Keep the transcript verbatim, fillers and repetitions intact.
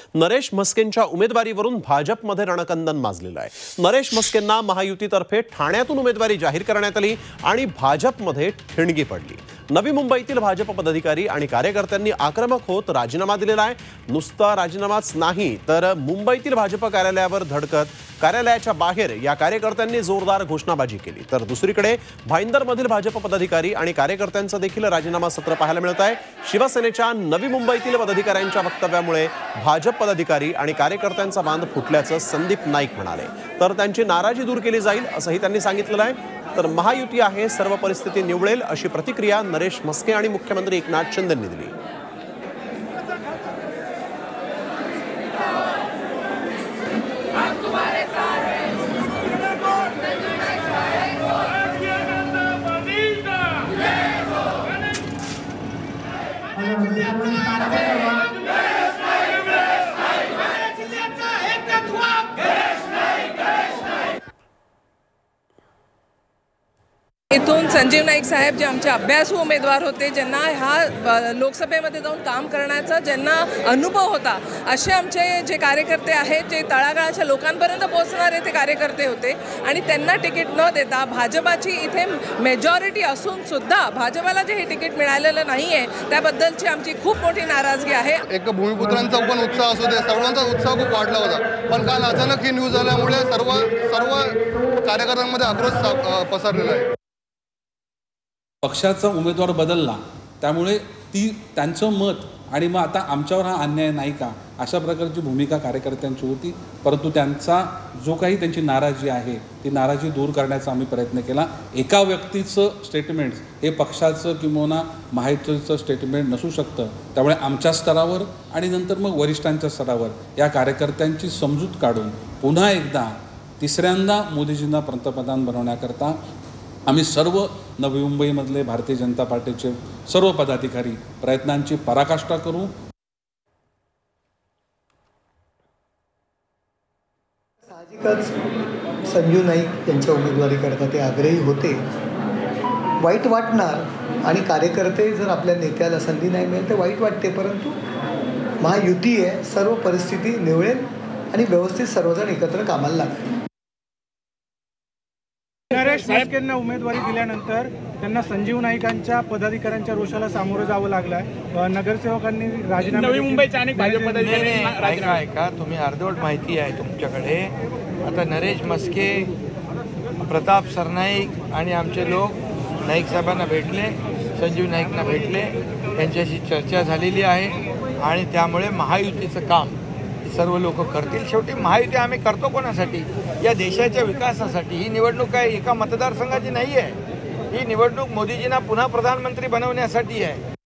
नरेश म्हस्केंच्या उमेदवारीवरून भाजपमध्ये रणकंदन माजलेलं आहे। नरेश म्हस्केंना महायुतीतर्फे ठाण्यातून उमेदवारी जाहीर करण्यात आली आणि भाजपमध्ये ठिणगी पडली। नवी मुंबईतील भाजप पदाधिकारी आणि कार्यकर्त्यांनी आक्रमक होत राजीनामा दिलेला आहे। नुसता राजीनामाच नाही तर मुंबईतील भाजप कार्यालयावर धडकत कार्यालयाच्या बाहेर या कार्यकर्त्यांनी जोरदार घोषणाबाजी केली। तर दुसरीकडे भाईंदरमधील भाजप पदाधिकारी आणि कार्यकर्त्यांचं देखील राजीनामा सत्र पाहायला मिळत आहे। शिवसेनेच्या नवी मुंबईतील पदाधिकाऱ्यांच्या वक्तव्यामुळे भाजप पदाधिकारी आणि कार्यकर्त्यांचा बांध फुटल्याचं संदीप नाईक म्हणाले। तर त्यांची नाराजी दूर केली जाईल असंही त्यांनी सांगितलं आहे। तर महायुती आहे, सर्व परिस्थिती निवळेल अशी प्रतिक्रिया नरेश म्हस्के आणि मुख्यमंत्री एकनाथ शिंदे यांनी दिली। इथून संजीव नाईक साहेब जे आमचे अभ्यासू उमेदवार होते, ज्यांना ह्या लोकसभेमध्ये जाऊन काम करण्याचा ज्यांना अनुभव होता, असे आमचे जे कार्यकर्ते आहेत, जे तळागाळाच्या लोकांपर्यंत पोहोचणारे ते कार्यकर्ते होते आणि त्यांना तिकीट न देता भाजपाची इथे मेजॉरिटी असून सुद्धा भाजपाला जे हे तिकीट मिळालेलं नाही आहे त्याबद्दलची आमची खूप मोठी नाराजगी आहे। एक भूमिपुत्रांचा पण उत्साह असू दे, सर्वांचा उत्साह खूप वाढला होता, पण काल अचानक ही न्यूज आल्यामुळे सर्व सर्व कार्यकर्त्यांमध्ये आक्रोश पसरलेला आहे। पक्षाचा उमेदवार बदलला त्यामुळे ती त्यांचं मत आणि मग आता आमच्यावर हा अन्याय नाही का अशा प्रकारची भूमिका कार्यकर्त्यांची होती। परंतु त्यांचा जो काही त्यांची नाराजी आहे ती नाराजी दूर करण्याचा आम्ही प्रयत्न केला। एका व्यक्तीचं स्टेटमेंट हे पक्षाचं किंवा महायुतीचं स्टेटमेंट नसू शकतं, त्यामुळे आमच्या स्तरावर आणि नंतर मग वरिष्ठांच्या स्तरावर या कार्यकर्त्यांची समजूत काढून पुन्हा एकदा तिसऱ्यांदा मोदीजींना पंतप्रधान बनवण्याकरता आम्ही सर्व नवी मुंबईमधले भारतीय जनता पार्टीचे सर्व पदाधिकारी प्रयत्नांची पराकाष्ठा करू। साहजिकच संजीव नाईक यांच्या उमेदवारीकरता ते आग्रही होते। वाईट वाटणार आणि कार्यकर्ते जर आपल्या नेत्याला संधी नाही मिळेल तर वाईट वाटते, परंतु महायुती आहे, सर्व परिस्थिती निवळेल आणि व्यवस्थित सर्वजण एकत्र कामाला लागतील। नरेश म्हस्केंना उमेदवारी दिल्यानंतर त्यांना संजीव नाईकांच्या पदाधिकाऱ्यांच्या रोषाला सामोरं जावं लागलंय। नगरसेवकांनी राजीनामा नवी मुंबईच्या अनेक भाजप पदाधिकारी ऐका ऐका तुम्ही अर्धवट माहिती आहे तुमच्याकडे। आता नरेश म्हस्के, प्रताप सरनाईक आणि आमचे लोक नाईक साहेबांना भेटले, संजीव नाईकना भेटले, त्यांच्याशी चर्चा झालेली आहे आणि त्यामुळे महायुतीचं काम सर्व लोक करतील। शेवटी महायुती आम्ही करतो कोणासाठी? या देशाच्या विकासासाठी। ही निवडणूक काय एका मतदारसंघाची नाही आहे, ही निवडणूक मोदीजींना पुन्हा प्रधानमंत्री बनवण्यासाठी आहे।